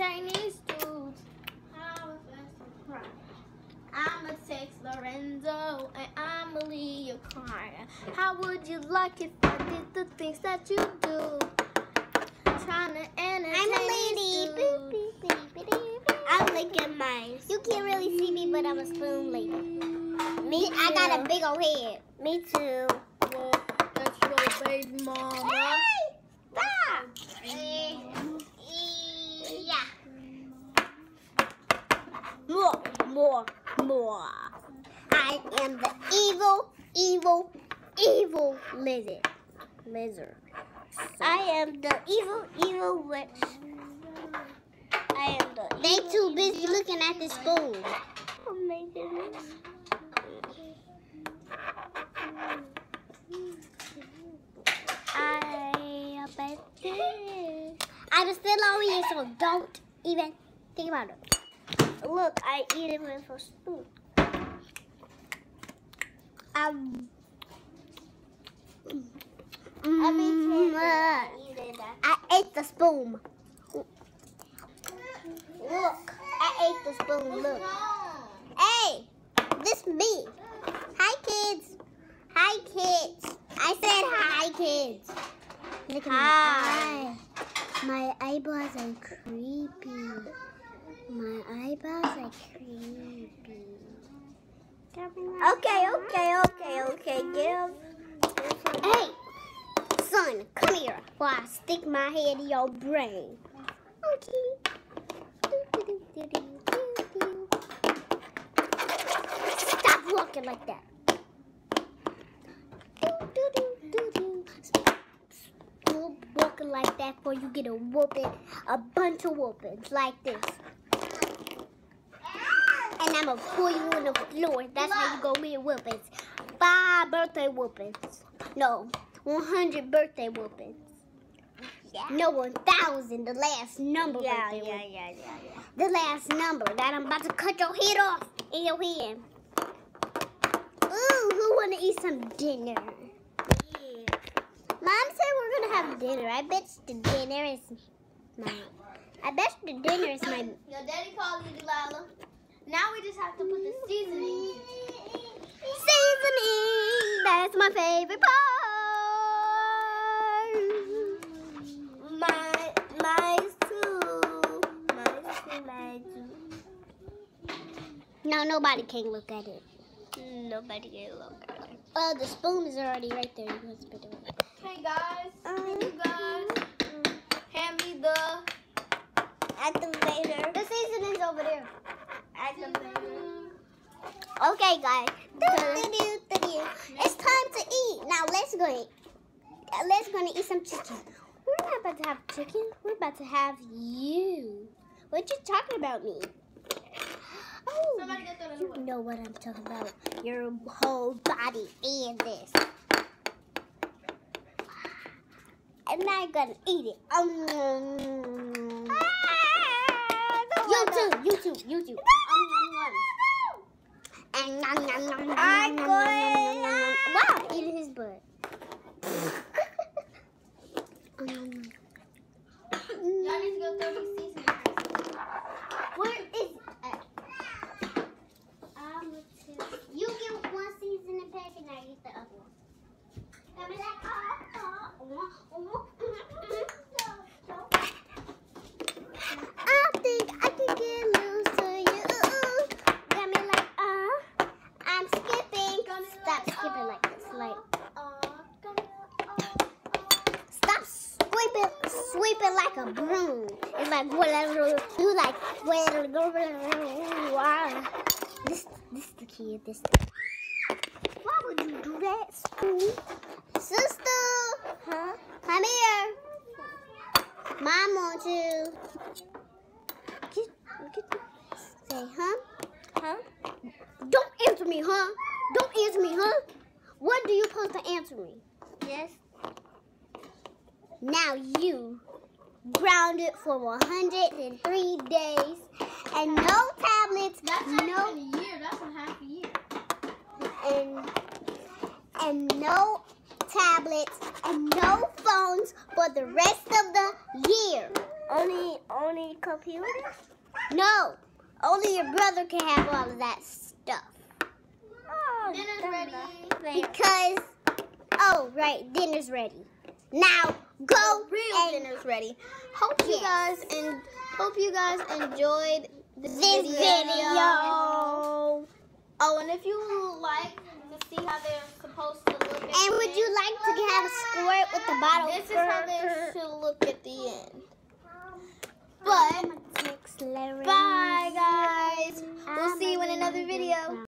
Chinese dudes. I'ma text Lorenzo and I'ma leave your car. How would you like if I did the things that you do? Trying to entertain I'm a lady. I'm licking mine. You can't really see me, but I'm a spoon lady. Me, I got a big old head. Me too. Well, that's your baby mama. Hey! Stop! Yeah. More. I am the evil lizard. I am the evil witch. I am the. They too busy looking at the spoon. Oh my goodness. I'm still over here, so don't even think about it. Look, I eat it with a spoon. I ate the spoon. Look, I ate the spoon. Look. Hey, this me. Hi, kids. Hi, kids. I said hi, kids. Look at my eye. My eyeballs are creepy. My eyeballs are creepy. Okay. Hey, son, come here while I stick my head in your brain. Okay. Stop walking like that. Stop walking like that before you get a whooping, a bunch of whoopings like this. And I'm going to pull you on the floor. That's how you go get whoopings. 5 birthday whoopings. No, 100 birthday whoopings. Yeah. No, 1,000, the last number. Yeah. The last number that I'm about to cut your head off in your hand. Ooh, who want to eat some dinner? Yeah. Mom said we're going to have dinner. I bet the dinner is mine. Your daddy called you, Delilah. Now we just have to put the seasoning. Seasoning, that's my favorite part. Mine too. No, nobody can look at it. Nobody can look at it. Oh, the spoon is already right there. You can spit it away. Hey guys, hand me the activator. The seasoning's over there. Okay, guys. It's time to eat. Now let's go eat some chicken. We're not about to have chicken. We're about to have you. What you talking about me? Oh, you know what I'm talking about. Your whole body and this. I'm not gonna eat it. You too. Wow, eating his butt. Y'all need to go throw these seasonings. Where is it? You get one seasoning pack and I get the other one. I think I can get loose to you. Got me like, I'm skipping. Stop skipping like this. Stop sweeping like a broom. It's like whatever you like. This the kid. Why would you do that, Spoon? Sister, huh? Come here. Mom wants you. Say, huh? Don't answer me, huh? Don't answer me, huh? What do you supposed to answer me? Yes. Now you grounded for 103 days and no tablets. That's not even a year. That's a half a year. And no tablets and no phones for the rest of the year. Only computers? No. Only your brother can have all of that stuff. Oh, dinner's ready. Because, oh, right, dinner's ready. Now, go. Real dinner's ready. Hope you guys enjoyed this video. Oh, and if you like to see how they're supposed to look at And would you like to have a squirt with the bottle? this is how they should look at the end. But, bye guys. We'll see you in another video.